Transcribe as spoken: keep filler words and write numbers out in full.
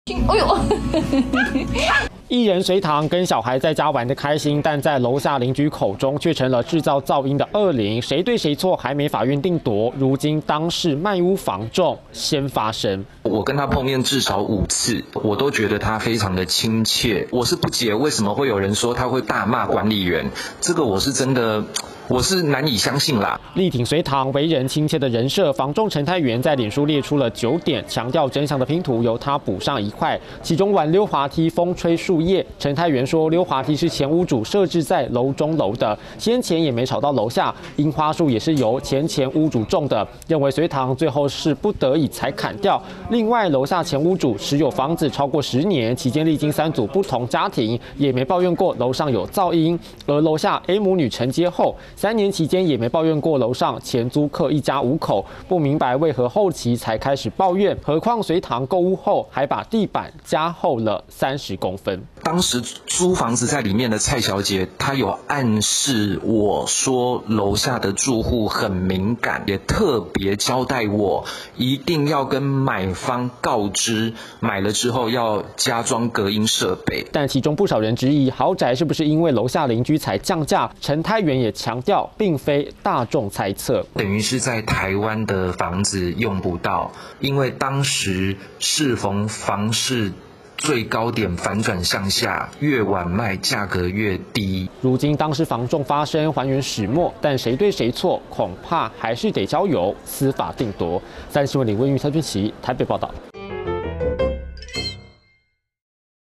哎呦！ 一人随堂跟小孩在家玩得开心，但在楼下邻居口中却成了制造噪音的恶灵。谁对谁错还没法院定夺，如今当事卖屋房仲先发声。 我跟他碰面至少五次，我都觉得他非常的亲切。我是不解为什么会有人说他会大骂管理员，这个我是真的。我是难以相信啦！ 力挺随堂、为人亲切的人设，房仲陈泰元在脸书列出了九点，强调真相的拼图由他补上一块。其中玩溜滑梯风吹树叶，陈泰元说溜滑梯是前屋主设置在楼中楼的，先前也没吵到楼下。樱花树也是由前前屋主种的，认为随堂最后是不得已才砍掉。另外，楼下前屋主持有房子超过十年，期间历经三组不同家庭，也没抱怨过楼上有噪音。而楼下 A 母女承接后。三年期间也没抱怨过楼上前租客一家五口，不明白为何后期才开始抱怨。何况随堂购物后还把地板加厚了三十公分。 当时租房子在里面的蔡小姐，她有暗示我说楼下的住户很敏感，也特别交代我一定要跟买方告知，买了之后要加装隔音设备。 但其中不少人质疑，豪宅是不是因为楼下邻居才降价？陈泰元也强调。并非大众猜测， 等于是在台湾的房子用不到，因为当时适逢房市最高点反转向下，越晚卖价格越低。 如今当事房仲发声还原始末，但谁对谁错，恐怕还是得交由司法定夺。三立新闻李文玉、蔡俊琪台北报道。